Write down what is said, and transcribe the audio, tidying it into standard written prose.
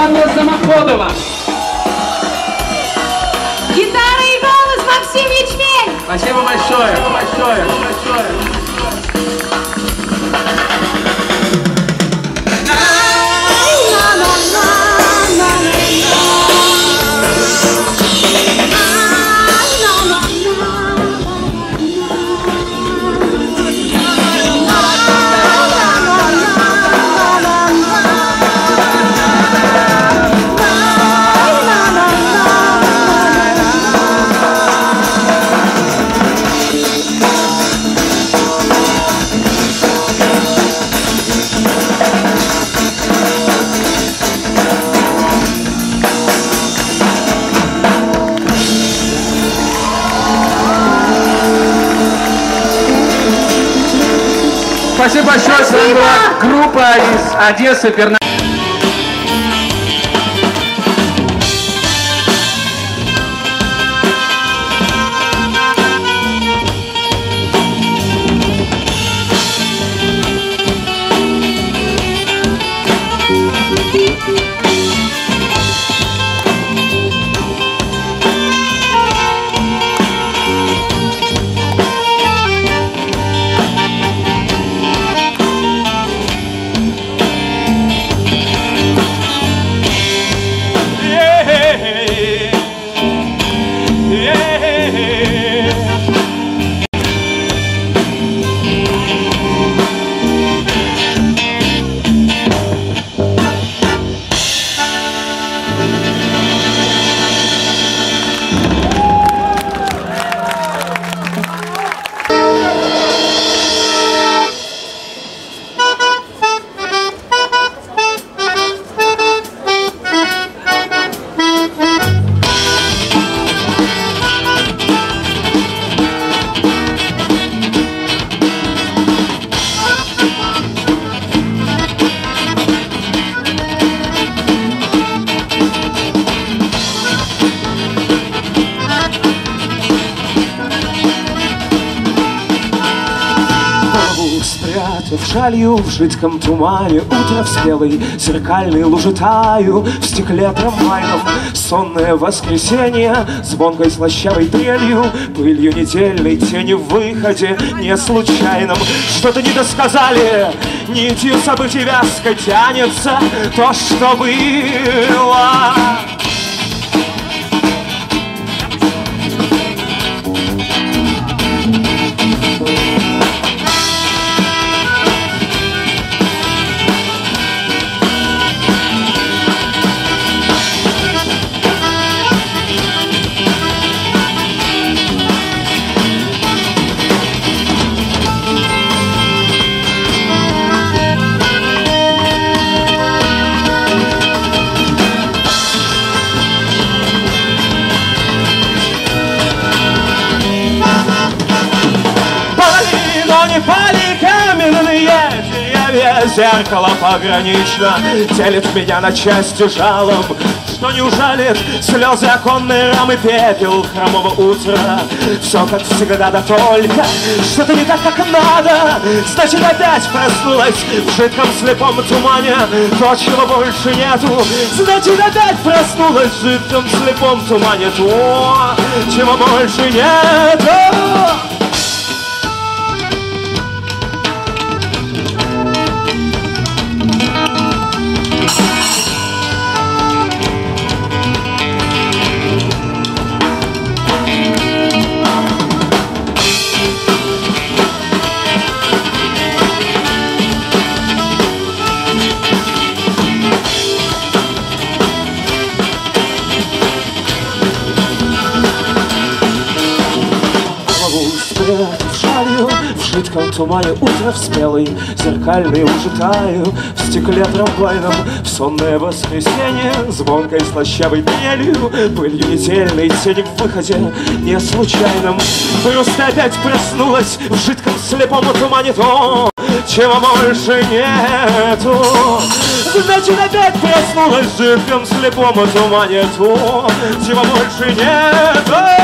Анна Самоходова. Гитара и голос Максим Ячмень. Спасибо большое. Спасибо большое, с вами была группа из Одессы, Перна. Шалью в жидком тумане, утро в спелой зеркальной луже таю, в стекле трамвайном сонное воскресенье, звонкой слащавой трелью, пылью недельной тени в выходе не случайном. Что-то не досказали, нитью событий вязко тянется то, что было. Зеркало погранично делит меня на части жалом, что не ужалит слезы оконной рамы, пепел хромого утра. Все как всегда, да только что-то не так, как надо. Значит, опять проснулась в жидком слепом тумане то, чего больше нету. Значит, опять проснулась в жидком слепом тумане то, чего больше нету. В жидком тумане утро в спелой зеркальной луже таю, в стекле трамвайном в сонное воскресенье, звонкой слащавой трелью, пылью недельной тени в выходе не случайном. Просто опять проснулась в жидком слепом тумане то, чего больше нету. Значит, опять проснулась в жидком слепом тумане то, чего больше нету.